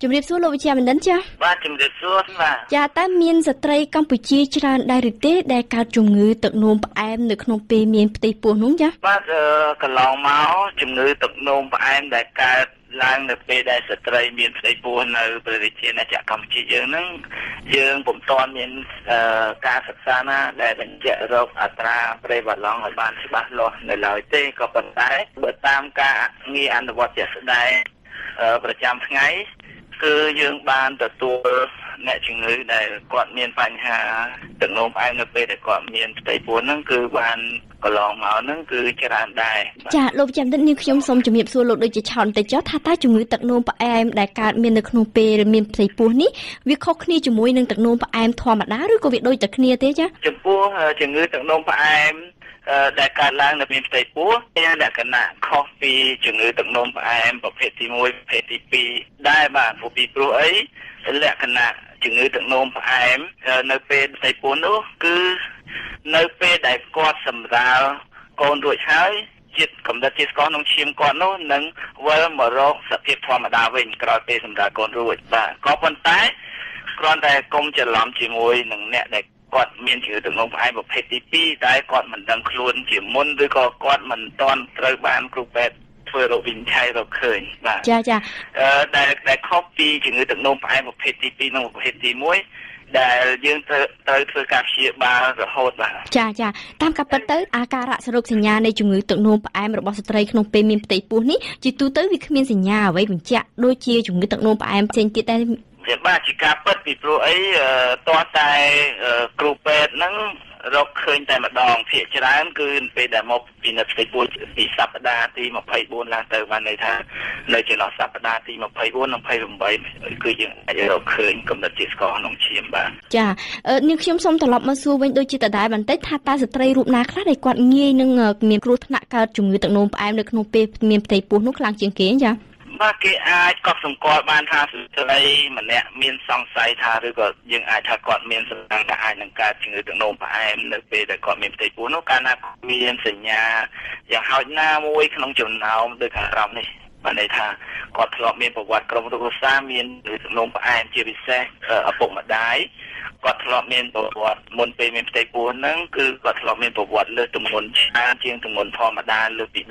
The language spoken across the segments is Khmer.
ជំរាបសួរលោកវិជ្ជាបណ្ឌិតចាបាទជំរាបសួរបាទចាតើមានស្ត្រីកម្ពុជាច្រើនដែរឬទេដែលកើតជំងឺទឹកនោមផ្អែមនៅក្នុងពេលមានផ្ទៃពោះនោះចាបាទកន្លងមកជំងឺទឹកនោមផ្អែមដែលកើតឡើងនៅពេលដែលស្ត្រីមានផ្ទៃពោះនៅប្រទេសជាតិកម្ពុជាយើងហ្នឹងយើងពុំទាន់មានការសិក្សាណាដែលបញ្ជាក់រកអត្រាប្រេវឡង់ឲ្យបានច្បាស់លាស់នៅឡើយទេក៏ប៉ុន្តែបើតាមការងារអនុវត្តជាក់ស្ដែងប្រចាំថ្ងៃគឺយើងបានទទួលអ្នកជំងឺដែលគាត់មានបញ្ហាទឹកនោមផ្អែមនៅពេលដែលគាត់មានផ្ទៃពោះហ្នឹងគឺបានកន្លងមកហ្នឹងគឺច្រើនដែរចាលោកចាំតិចនេះខ្ញុំសូមជំរាបសួរលោកដូចជាឆោតបន្តិចចុះថាតើជំងឺទឹកនោមផ្អែមដែលកើតមាននៅក្នុងពេលមានផ្ទៃពោះនេះវាខុសគ្នាជាមួយនឹងទឹកនោមផ្អែមធម្មតាឬក៏វាដូចតែគ្នាទេចាចំពោះជំងឺទឹកនោមផ្អែមដែលកើតឡើងនៅមានផ្ទៃពោះមានលក្ខណៈខុសពីជំងឺទឹកនោមផ្អែមប្រភេទទី1ប្រភេទទី2ដែរបាទព្រោះអីលក្ខណៈជំងឺទឹកនោមផ្អែមនៅពេលផ្ទៃពោះនោះគឺនៅពេលដែលគាត់សម្រាលកូនរួចហើយជាតិកម្រិតជាតិស្ករក្នុងឈាមគាត់នោះនឹងវិលមករកសភាពធម្មតាវិញក្រោយពេលសម្រាលកូនរួចបាទក៏ប៉ុន្តែគ្រាន់តែកុំច្រឡំជាមួយនឹងអ្នកដែលគាត់មានជំងឺទឹកនោមផ្អែមប្រភេទទី2តែគាត់មិនដឹងខ្លួនជាមុនឬក៏គាត់មិនទាន់ត្រូវបានគ្រូពេទ្យធ្វើរោគវិនិច្ឆ័យរកឃើញបាទចាដែលខុសពីជំងឺទឹកនោមផ្អែមប្រភេទទី2និងប្រភេទទី1ដែលយើងត្រូវធ្វើការព្យាបាលរហូតបាទចាតាមការពិតទៅអាការៈសរុបសញ្ញានៃជំងឺទឹកនោមផ្អែមរបស់ស្ត្រីក្នុងពេលមានផ្ទៃពោះនេះជាទូទៅវាគ្មានសញ្ញាអ្វីបញ្ជាក់ដូចជាជំងឺទឹកនោមផ្អែមផ្សេងទៀតដែរបាទជាការពិតពីព្រោះអីទាល់តែគ្រូពេទ្យហ្នឹងរកឃើញតែម្ដងភាគច្រើនគឺពេលដែលមកពីនៅផ្ទៃពោះពីសប្តាហ៍ទី24ឡើងទៅបានន័យថានៅចន្លោះសប្តាហ៍ទី24និង28គឺយើងអាចរកឃើញកម្រិតជាតិស្ករក្នុងឈាមបាទចានាងខ្ញុំសូមត្រឡប់មកសួរវិញដូចជាដដែលបន្តិចថាតើស្ត្រីរូបណាខ្លះដែលគាត់ងាយនឹងមានគ្រោះថ្នាក់កើតជំងឺទឹកនោមផ្អែមនៅក្នុងពេលមានផ្ទៃពោះនោះខ្លាំងជាងគេចាបាទគេអាចកត់សម្គាល់បានថាស្ត្រីម្នាក់មានសង្ស័យថាឬក៏យើងអាចថាគាត់មានសង្កត់ថាអាចនឹងកើតជំងឺទឹកនោមផ្អែមនៅពេលដែលគាត់មានផ្ទៃពោះនោះកាលណាមានសញ្ញាយ៉ាងហោចណាមួយក្នុងចំណោមដូចខាងក្រោមនេះបានន័យថាគាត់ធ្លាប់មានប្រវត្តិក្រុមគ្រួសារមានទឹកនោមផ្អែមជាពិសេសឪពុកម្ដាយគាត់ធ្លាប់មានប្រវត្តិមុនពេលមានផ្ទៃពោះហ្នឹងគឺគាត់ធ្លាប់មានប្រវត្តិលើសទម្ងន់ច្រើនជាងទម្ងន់ធម្មតាលើសពី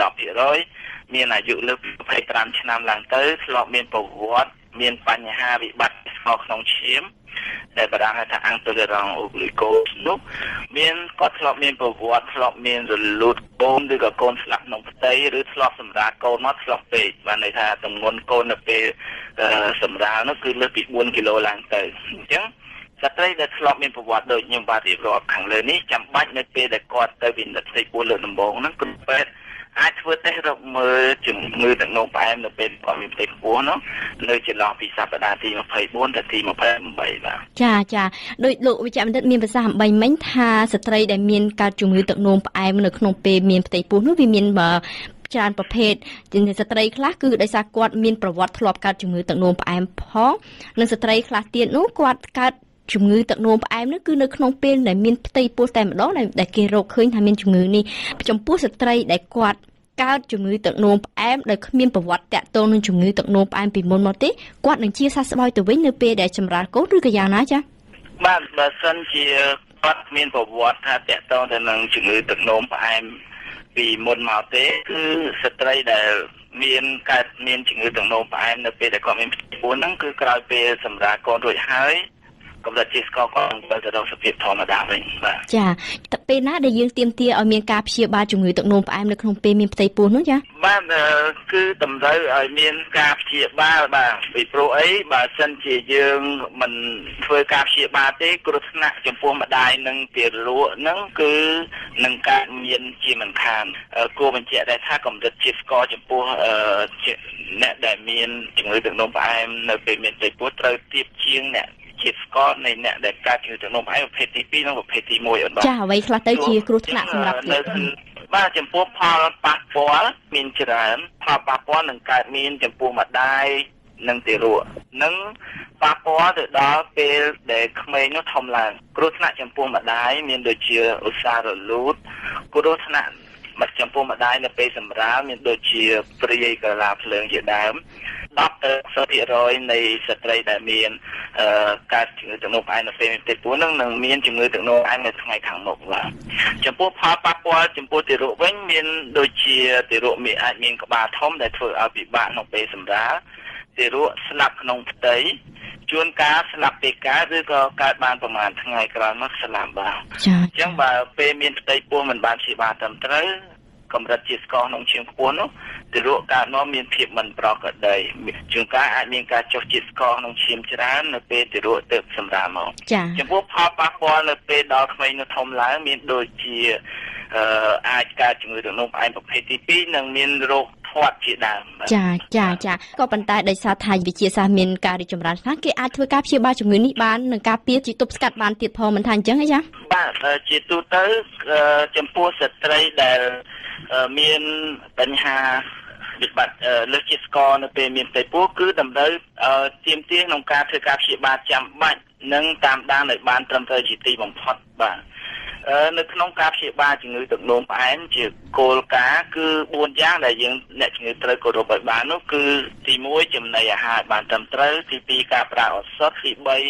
10% មានអាយុលើសពី25ឆ្នាំឡើងទៅធ្លាប់មានប្រវត្តិមានបញ្ហាវិបត្តិស្ករក្នុងឈាមដែលបារាំងហៅថាអង្គតេរ៉ង់អូក្លីកូសនោះមានគាត់ធ្លាប់មានប្រវត្តិធ្លាប់មានរលូតកូនឬក៏កូនស្លាប់ក្នុងផ្ទៃឬធ្លាប់សម្រាលកូនមកធ្លាប់ពេកបានន័យថាទម្ងន់កូននៅពេលសម្រាលនោះគឺលើសពី4គីឡូឡើងទៅអញ្ចឹងស្ត្រីដែលធ្លាប់មានប្រវត្តិដូចខ្ញុំបាទរៀបរាប់ខាងលើនេះចាំបាច់នៅពេលដែលគាត់ទៅវិនិច្ឆ័យផ្ទៃពោះលើកដំបូងហ្នឹងគ្រូពេទ្យអាចធ្វើតេស្តរកមើលជំងឺទឹកនោមផ្អែមនៅពេលគាត់មានផ្ទៃពោះនោះនៅចន្លោះពីសប្តាហ៍ទី24ដល់ទី28បាទចាដោយលោកវិជ្ជបណ្ឌិតមានប្រសាសន៍អំបញ្ញមិញថាស្ត្រីដែលមានកើតជំងឺទឹកនោមផ្អែមនៅក្នុងពេលមានផ្ទៃពោះនោះវាមានច្រើនប្រភេទស្ត្រីខ្លះគឺដោយសារគាត់មានប្រវត្តិធ្លាប់កើតជំងឺទឹកនោមផ្អែមផងនិងស្ត្រីខ្លះទៀតនោះគាត់កើតជំងឺទឹកនោមផ្អែមនោះគឺនៅក្នុងពេលដែលមានផ្ទៃពោះតែម្ដងដែលគេរកឃើញថាមានជំងឺនេះចំពោះស្ត្រីដែលគាត់កើតជំងឺទឹកនោមផ្អែមដែលគ្មានប្រវត្តិតាក់ទងនឹងជំងឺទឹកនោមផ្អែមពីមុនមកទេគាត់នឹងជាសះស្បើយទៅវិញនៅពេលដែលចម្រើនកូនឬក៏យ៉ាងណាចា៎បាទបើសិនជាគាត់មានប្រវត្តិថាតាក់ទងទៅនឹងជំងឺទឹកនោមផ្អែមពីមុនមកទេគឺស្ត្រីដែលមានជំងឺទឹកនោមផ្អែមនៅពេលដែលគាត់មានផ្ទៃពោះហ្នឹងគឺក្រោយពេលសម្រាលកូនរួចហើយកម្រិតជាតិស្ករគាត់នឹងវិលទៅរកសភាពធម្មតាវិញបាទចាតែពេលណាដែលយើងទាមទារឲ្យមានការព្យាបាលជំងឺទឹកនោមផ្អែមនៅក្នុងពេលមានផ្ទៃពោះនោះចាបាទគឺតម្រូវឲ្យមានការព្យាបាលបាទពីព្រោះអីបើសិនជាយើងមិនធ្វើការព្យាបាលទេគ្រោះថ្នាក់ចំពោះម្ដាយនិងទារកហ្នឹងគឺនឹងកើតមានជាមិនខានគួរបញ្ជាក់ដែរថាកម្រិតជាតិស្ករចំពោះអ្នកដែលមានជំងឺទឹកនោមផ្អែមនៅពេលមានផ្ទៃពោះត្រូវទាបជាងអ្នកជាតិស្ករនៃអ្នកដែលកើតជំងឺទឹកនោមផ្អែមប្រភេទទី2និងប្រភេទទី1អត់ចាអ្វីខ្លះទៅជាគ្រោះថ្នាក់សម្រាប់យើងបាទចំពោះផលប៉ះពាល់មានច្រើនផលប៉ះពាល់នឹងកើតមានចំពោះម្ដាយនិងទារកនិងប៉ះពាល់ទៅដល់ពេលដែលក្មេងនោះធំឡើងគ្រោះថ្នាក់ចំពោះម្ដាយមានដូចជាឧស្សាហ៍រលូតគ្រោះថ្នាក់មកចំពោះម្ដាយនៅពេលសម្រាលមានដូចជាព្រាយកលាភ្លើងជាដើម10% នៃស្ត្រីដែលមានកើតជំងឺទឹកនោមផ្អែមនៅពេលមានផ្ទៃពោះនឹងមានជំងឺទឹកនោមផ្អែមនៅថ្ងៃខាងមុខបាទចំពោះផលប៉ះពាល់ចំពោះទារកវិញមានដូចជាទារកអាចមានក្បាលធំដែលធ្វើឲ្យពិបាកក្នុងពេលសម្រាលទារកស្លាប់ក្នុងផ្ទៃជួនកាលស្លាប់ពេលកើតឬក៏កើតបានប្រហែលថ្ងៃក្រោយមកស្លាប់បាទអញ្ចឹងបើពេលមានផ្ទៃពោះមិនបានព្យាបាលត្រឹមត្រូវកម្រិតជាតិស្ករក្នុងឈាមខ្ពស់នោះទារកកើតមកមានភាពមិនប្រក្រតីជួនកាលអាចមានការចុះជាតិស្ករក្នុងឈាមច្រើននៅពេលទារកទៅសម្រាលមកចំពោះផលប៉ះពាល់នៅពេលដល់ក្មេងនៅធំឡើងមានដូចជាអាចកើតជំងឺទឹកនោមផ្អែមប្រភេទទី2និងមានរោគធាត់ជាដើមចាក៏ប៉ុន្តែដោយសារថាវិទ្យាសាស្ត្រមានការរីកចម្រើនខ្លះគេអាចធ្វើការព្យាបាលជំងឺនេះបាននិងការពារជាទប់ស្កាត់បានទៀតផងមិនថាអញ្ចឹងទេចាបាទជាទូទៅចំពោះស្ត្រីដែលមានបញ្ហាវិបត្តិលើសជាតិស្ករនៅពេលមានផ្ទៃពោះគឺតម្រូវទាមទារក្នុងការធ្វើការព្យាបាលចាំបាច់និងតាមដានឲ្យបានត្រឹមត្រូវជាទីបំផុតបាទនៅក្នុងការព្យាបាលជំងឺទឹកនោមផ្អែមជាគោលការណ៍គឺ4យ៉ាងដែលយើងអ្នកជំងឺត្រូវគោរពឲ្យបាននោះគឺទី1ចំណីអាហារបានត្រឹមត្រូវទី2ការប្រើឱសថទី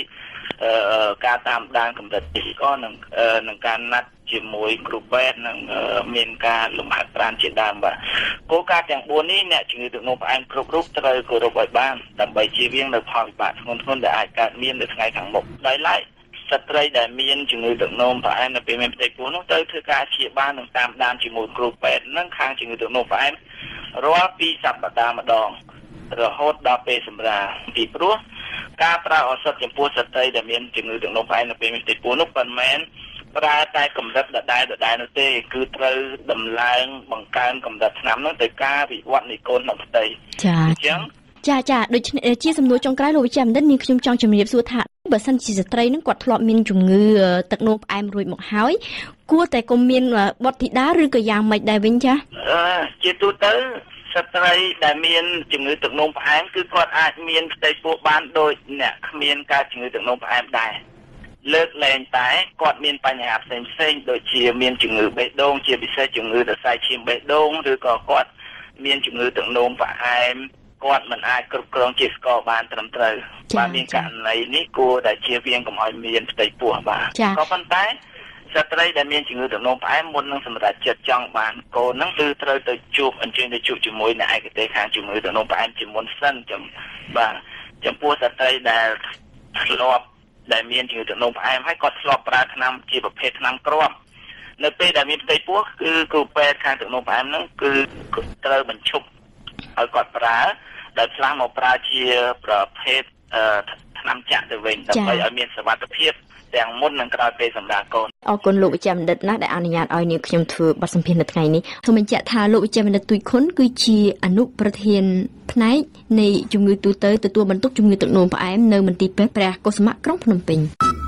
3ការតាមដានកម្រិតជាតិស្ករនិងការណាត់ជាមួយគ្រូពេទ្យនិងមានការលំហាត់ប្រាណជាដើមបាទគោលការណ៍ទាំង4នេះអ្នកជំងឺទឹកនោមផ្អែមគ្រប់រូបត្រូវគោរពឲ្យបានដើម្បីជៀសវាងនៅផលវិបាកធ្ងន់ធ្ងរដែលអាចកើតមាននៅថ្ងៃខាងមុខដោយឡែកស្ត្រីដែលមានជំងឺទឹកនោមផ្អែមនៅពេលមានផ្ទៃពោះនោះត្រូវធ្វើការព្យាបាលនិងតាមដានជាមួយគ្រូពេទ្យនិងខាងជំងឺទឹកនោមផ្អែមរាល់2សប្តាហ៍ម្ដងរហូតដល់ពេលសម្រាលពីព្រោះការប្រើឱសថចំពោះស្ត្រីដែលមានជំងឺទឹកនោមផ្អែមនៅពេលមានផ្ទៃពោះនោះមិនមែនប្រើតែកម្រិតដដែលនោះទេគឺត្រូវដំឡើងបង្កើនកម្រិតថ្នាំនោះទៅការវិវត្តនៃកូនក្នុងផ្ទៃចាអញ្ចឹងចាដូច្នេះជាសំណួរចុងក្រោយលោកវិជ្ជបណ្ឌិតនាងខ្ញុំចង់ជំរាបសួរថាបើសិនជាស្ត្រីនឹងគាត់ធ្លាប់មានជំងឺទឹកនោមផ្អែមរួចមកហើយគួរតែគុំមានបុត្រធីតាឬក៏យ៉ាងម៉េចដែរវិញចាជាទូទៅស្ត្រីដែលមានជំងឺទឹកនោមផ្អែមគឺគាត់អាចមានផ្ទៃពោះបានដូចអ្នកគ្មានការជំងឺទឹកនោមផ្អែមដែរលើកលែងតែគាត់មានបញ្ហាផ្សេងដូចជាមានជំងឺបេះដូងជាពិសេសជំងឺសរសៃឈាមបេះដូងឬក៏គាត់មានជំងឺទឹកនោមផ្អែមគាត់មិនអាចគ្រប់គ្រងជាតិស្ករបានត្រឹមត្រូវបាទមានករណីនេះគួរតែជៀសវាងកុំឲ្យមានផ្ទៃពោះបាទក៏ប៉ុន្តែស្ត្រីដែលមានជំងឺទឹកនោមផ្អែមមុននឹងសម្រាប់ចិត្តចង់បានកូនហ្នឹងគឺត្រូវទៅអញ្ជើញទៅជួបជាមួយអ្នកឯកទេសខាងជំងឺទឹកនោមផ្អែមជាមុនសិនបាទចំពោះស្ត្រីដែលធ្លាប់ដែលមានជំងឺទឹកនោមផ្អែមហើយគាត់ធ្លាប់ប្រើថ្នាំជាប្រភេទថ្នាំគ្រាប់នៅពេលដែលមានផ្ទៃពោះគឺគ្រូពេទ្យខាងទឹកនោមផ្អែមហ្នឹងគឺត្រូវបញ្ឈប់ឲ្យគាត់ប្រើដោយផ្លាស់មកប្រើជាប្រភេទថ្នាំចាក់ទៅវិញដើម្បីឲ្យមានសុវត្ថិភាពទាំងមុននិងក្រោយពេលសម្រាលកូនអរគុណលោកវិជ្ជបណ្ឌិតណាស់ដែលអនុញ្ញាតឲ្យនាងខ្ញុំធ្វើបទសម្ភាសន៍នៅថ្ងៃនេះសូមបញ្ជាក់ថាលោកវិជ្ជបណ្ឌិតទូចខុនគឺជាអនុប្រធានផ្នែកនៃជំងឺទូទៅទទួលបន្ទុកជំងឺទឹកនោមផ្អែមនៅមន្ទីរពេទ្យព្រះកុសុមៈក្រុងភ្នំពេញ